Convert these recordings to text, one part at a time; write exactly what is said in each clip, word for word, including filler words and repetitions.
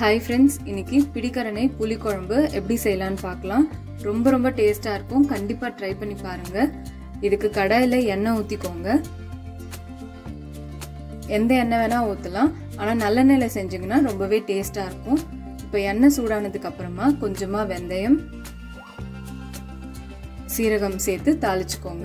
Hi friends, இன்னைக்கு பிடிக்கரணை புளி குழம்பு எப்படி செய்யலாம்னு பார்க்கலாம். ரொம்ப ரொம்ப டேஸ்டா இருக்கும். கண்டிப்பா ட்ரை பண்ணி பாருங்க. இதுக்கு கடாயில எண்ணெய் ஊத்திக்கோங்க. எந்த எண்ணெய் வேணா ஊத்தலாம். ஆனா நல்லெண்ணெயில செஞ்சீங்கன்னா ரொம்பவே டேஸ்டா இருக்கும். இப்போ எண்ணெய் சூடானதுக்கு அப்புறமா கொஞ்சமா வெந்தயம், சீரகம் சேர்த்து தாளிச்சுக்கோங்க.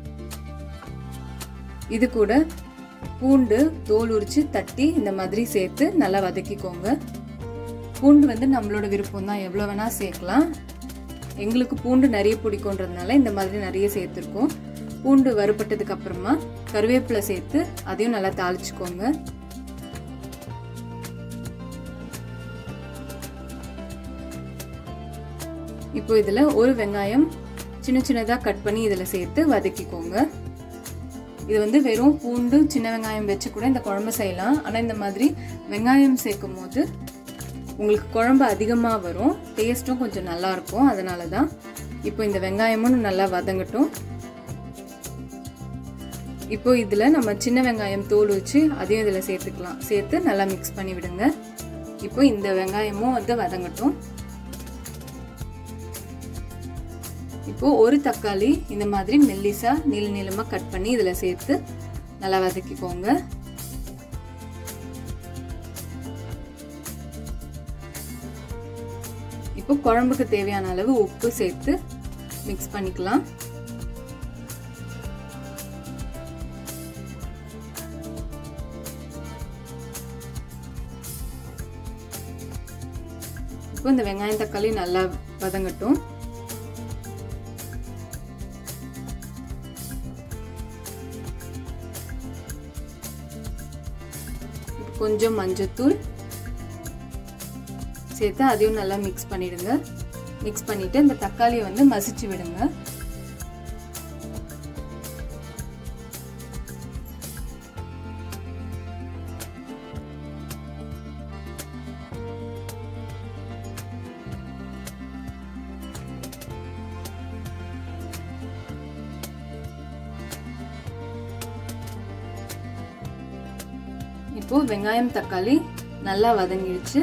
இது கூட பூண்டு தோல் உரிச்சு தட்டி இந்த மாதிரி சேர்த்து நல்லா வதக்கிக்கோங்க. பூண்டு வந்து நம்மளோட விருப்பம் தான், எவ்வளோ வேணா சேர்க்கலாம். எங்களுக்கு பூண்டு நிறைய பிடிக்கும்ன்றதுனால இந்த மாதிரி நிறைய சேர்த்துருக்கோம். பூண்டு வறுபட்டதுக்கு அப்புறமா கருவேப்பிலை சேர்த்து அதையும் நல்லா தாளிச்சுக்கோங்க. இப்போ இதுல ஒரு வெங்காயம் சின்ன சின்னதா கட் பண்ணி இதுல சேர்த்து வதக்கிக்கோங்க. இது வந்து வெறும் பூண்டு சின்ன வெங்காயம் வச்சு கூட இந்த குழம்பு செய்யலாம். ஆனா இந்த மாதிரி வெங்காயம் சேர்க்கும் போது உங்களுக்கு குழம்பு அதிகமா வரும், டேஸ்டும் கொஞ்சம் நல்லா இருக்கும். அதனாலதான் இப்போ இந்த வெங்காயமும் நல்லா வதங்கட்டும். இப்போ இதுல நம்ம சின்ன வெங்காயம் தோல் வச்சு அதையும் இதுல சேர்த்துக்கலாம். சேர்த்து நல்லா மிக்ஸ் பண்ணி விடுங்க. இப்போ இந்த வெங்காயமும் வந்து வதங்கட்டும். இப்போ ஒரு தக்காளி இந்த மாதிரி மெல்லிசா நீள நீளமா கட் பண்ணி இதுல சேர்த்து நல்லா வதக்கிக்கோங்க. இப்போ குழம்புக்கு தேவையான அளவு உப்பு சேர்த்து மிக்ஸ் பண்ணிக்கலாம். இப்போ இந்த வெங்காயம் தக்காளி நல்லா வதங்கட்டும். கொஞ்சம் மஞ்சத்தூள் சேர்த்து அதையும் நல்லா மிக்ஸ் பண்ணிடுங்க. மிக்ஸ் பண்ணிட்டு இந்த தக்காளியை வந்து மசிச்சு விடுங்க. இப்போ வெங்காயம் தக்காளி நல்லா வதங்கிடுச்சு.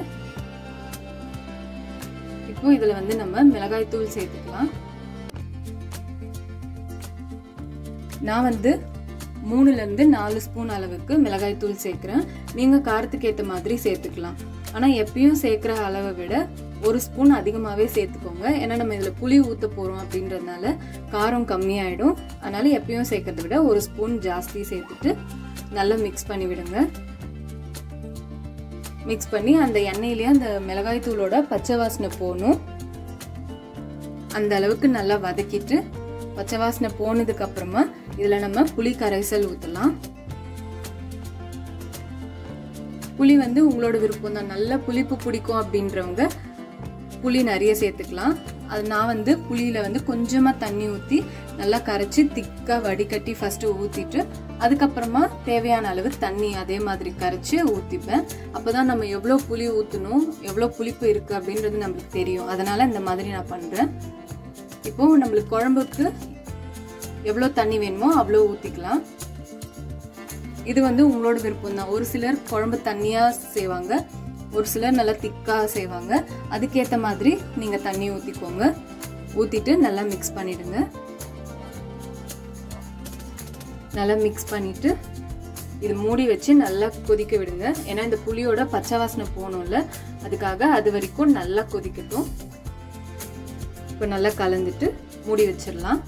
இப்போ இதுல வந்து நம்ம மிளகாய் தூள் சேர்த்துக்கலாம். நான் வந்து மூணுல இருந்து நாலு ஸ்பூன் அளவுக்கு மிளகாய் தூள் சேர்க்கிறேன். நீங்க காரத்துக்கு ஏற்ற மாதிரி சேர்த்துக்கலாம். ஆனா எப்பயும் சேர்க்கிற அளவை விட ஒரு ஸ்பூன் அதிகமாவே சேர்த்துக்கோங்க. ஏன்னா நம்ம இதுல புளி ஊத்த போறோம் அப்படின்றதுனால காரம் கம்மியாயிடும். அதனால எப்பயும் சேர்க்கறத விட ஒரு ஸ்பூன் ஜாஸ்தி சேர்த்துட்டு நல்லா மிக்ஸ் பண்ணி விடுங்க. மிக்ஸ் பண்ணி அந்த எண்ணெயிலேயே அந்த மிளகாய் தூளோட பச்சை வாசனை போகணும். அந்த அளவுக்கு நல்லா வதக்கிட்டு பச்சை வாசனை போனதுக்கு அப்புறமா இதுல நம்ம புளி கரைசல் ஊத்தலாம். புளி வந்து உங்களோட விருப்பம் தான். நல்ல புளிப்பு பிடிக்கும் அப்படின்றவங்க புளி நிறைய சேர்த்துக்கலாம். அது நான் வந்து புளியில வந்து கொஞ்சமா தண்ணி ஊத்தி நல்லா கரைச்சி திக்கா வடிகட்டி ஃபர்ஸ்ட் ஊத்திட்டு அதுக்கப்புறமா தேவையான அளவு தண்ணி அதே மாதிரி கரைச்சி ஊத்திப்பேன். அப்பதான் நம்ம எவ்வளவு புளி ஊத்தணும், எவ்வளவு புளிப்பு இருக்கு அப்படின்றது நம்மளுக்கு தெரியும். அதனால இந்த மாதிரி நான் பண்றேன். இப்போ நம்மளுக்கு குழம்புக்கு எவ்வளவு தண்ணி வேணுமோ அவ்வளவு ஊத்திக்கலாம். இது வந்து உங்களோட விருப்பம் தான். ஒரு சிலர் குழம்பு தண்ணியா செய்வாங்க, ஒரு சிலர் நல்லா திக்கா செய்வாங்க. அதுக்கேற்ற மாதிரி நீங்க தண்ணி ஊத்திக்கோங்க. ஊத்திட்டு நல்லா மிக்ஸ் பண்ணிடுங்க. நல்லா மிக்ஸ் பண்ணிட்டு இது மூடி வச்சு நல்லா கொதிக்க விடுங்க. ஏன்னா இந்த புளியோட பச்சை வாசனை போகணும்ல, அதுக்காக அது வரைக்கும் நல்லா கொதிக்கட்டும். இப்போ நல்லா கலந்துட்டு மூடி வச்சிடலாம்.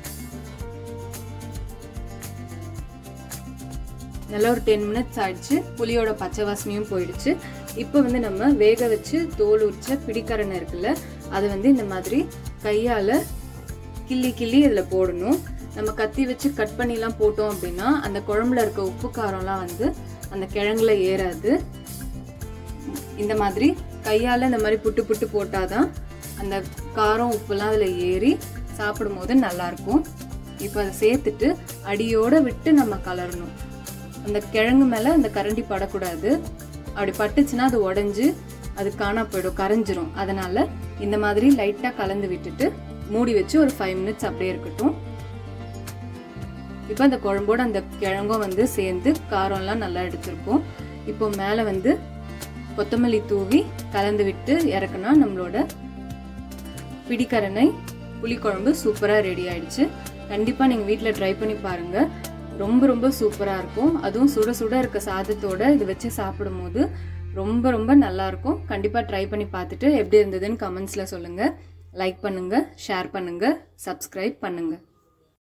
நல்லா ஒரு டென் மினிட்ஸ் ஆயிடுச்சு. புளியோட பச்சை வாசனையும் போயிடுச்சு. இப்போ வந்து நம்ம வேக வச்சு தோல் உரிச்ச பிடிக்கரணை இருக்குல்ல, அதை வந்து இந்த மாதிரி கையால கிள்ளி கிள்ளி இதுல போடணும். நம்ம கத்தி வச்சு கட் பண்ணிலாம் போட்டோம் அப்படின்னா அந்த குழம்புல இருக்க உப்பு காரம்லாம் வந்து அந்த கிழங்குல ஏறாது. இந்த மாதிரி கையால இந்த மாதிரி புட்டு புட்டு போட்டாதான் அந்த காரம் உப்புலாம் அதுல ஏறி சாப்பிடும் போது நல்லா இருக்கும். இப்போ அதை சேர்த்துட்டு அடியோட விட்டு நம்ம கலரணும். அந்த கிழங்கு மேல அந்த கரண்டி படக்கூடாது. அப்படி பட்டுச்சுன்னா அது உடைஞ்சு அது காணா போயிடும், கரைஞ்சிரும். அதனால இந்த மாதிரி லைட்டா கலந்து விட்டுட்டு மூடி வச்சு ஒரு ஃபைவ் மினிட்ஸ் அப்படியே இருக்கட்டும். இப்போ அந்த குழம்போட அந்த கிழங்கும் வந்து சேர்ந்து காரம்லாம் நல்லா எடுத்திருக்கும். இப்போ மேலே வந்து கொத்தமல்லி தூவி கலந்து விட்டு இறக்குனா நம்மளோட பிடிக்கரணை புளிக்குழம்பு சூப்பராக ரெடி ஆயிடுச்சு. கண்டிப்பாக நீங்கள் வீட்டில் ட்ரை பண்ணி பாருங்கள். ரொம்ப ரொம்ப சூப்பராக இருக்கும். அதுவும் சுட சுட இருக்க சாதத்தோட இது வச்சு சாப்பிடும் போது ரொம்ப ரொம்ப நல்லாயிருக்கும். கண்டிப்பாக ட்ரை பண்ணி பார்த்துட்டு எப்படி இருந்ததுன்னு கமெண்ட்ஸில் சொல்லுங்கள். லைக் பண்ணுங்கள், ஷேர் பண்ணுங்கள், சப்ஸ்கிரைப் பண்ணுங்கள்.